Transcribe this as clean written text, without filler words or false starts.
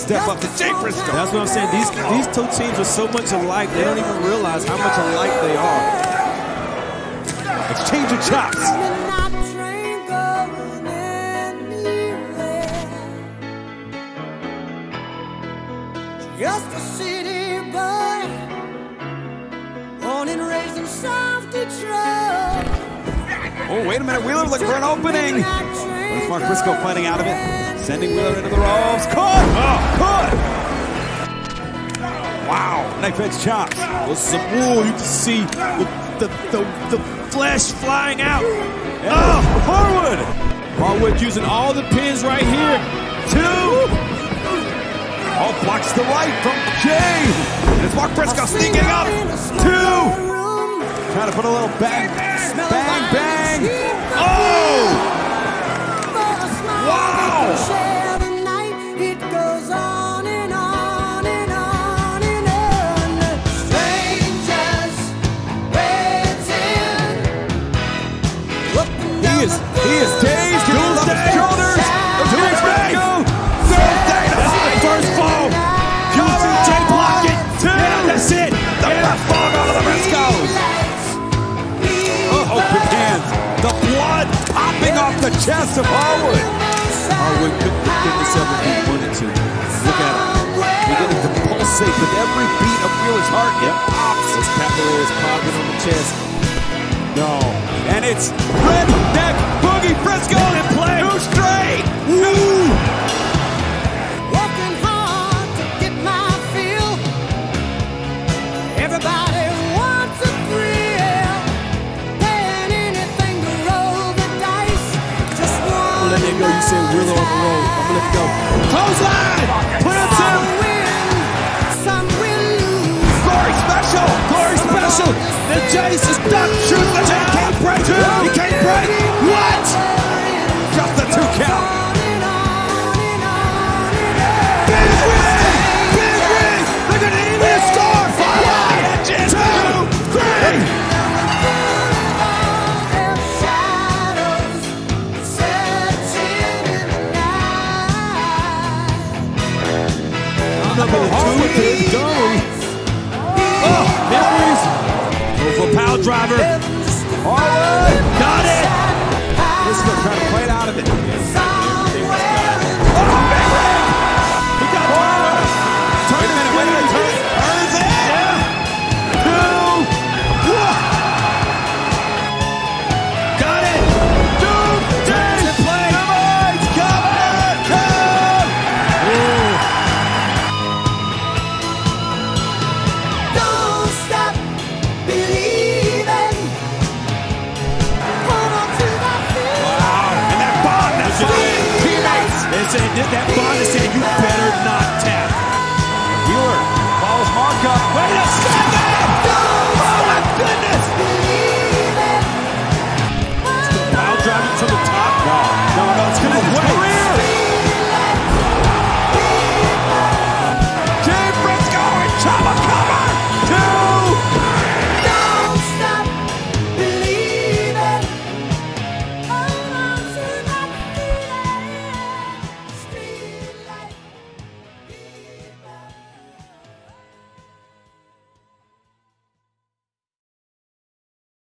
step up to Jay Briscoe. That's what I'm saying. These two teams are so much alike, they don't even realize how much alike they are. Exchange of chops. Just a city boy, born and raised in South Detroit. Oh, wait a minute, Wheeler looking for an opening. There's Mark Briscoe fighting out of it, sending Wheeler into the ropes. Caught! Oh, caught! Wow, knife edge chops. Listen, you can see the flesh flying out. Oh, Harwood! Harwood using all the pins right here. 2. Oh, blocks the right from Jay. And it's Mark Briscoe sneaking up. 2. Trying to put a little bang, bang, bang. Oh! Wow! It goes on and on and on and on. Strangers waiting. He is dazed. Doomsday. Shoulders. Doomsday. Thursday. That's the first fall. Jay block it. 2. That's it. The left fall out of the Briscoes. Open hands. The blood popping off the chest of Harwood. Harwood couldn't defend himself if he wanted to. Look at him. Beginning to pulsate with every beat of Wheeler's heart. It pops. Those capillaries popping on the chest. No. And it's Redneck Boogie Briscoe in play. 2 straight. Woo! Working hard to get my fill. Everybody wants a thrill. Paying anything to roll the dice. Just one. I'm gonna let that go. You said Wheeler on the road. I'm gonna let it go. Clothesline! Put it to him! Some will lose. Glory special. Glory special! The Jace is stuck! Shoot the He tap. can't break! 2. He can't break! What? Just the 2 count. Big win! Big win! They're gonna end this score! 1, 2, 3! Number 2 is gone. Oh, memories. Go for power driver. Harwood. Got it. Briscoe trying to play it out of it. Oh, big rig. he got Harwood. Wait a minute, turns it. 2. Got it. Doomsday. Play. Demise. Come. Don't stop believing. Hold on to that feeling. Wow. And that bond, that's Look at teammates. That bond is saying you better